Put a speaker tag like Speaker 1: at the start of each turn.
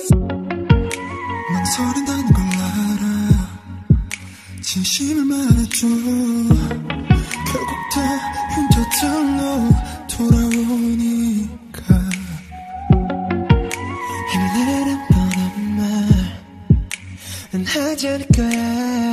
Speaker 1: 망설인다는 걸 알아. 진심을 말해줘. 결국 다 흉터들로 돌아오니까. 힘을 내란 뻔한 말은 하지 않을 거야.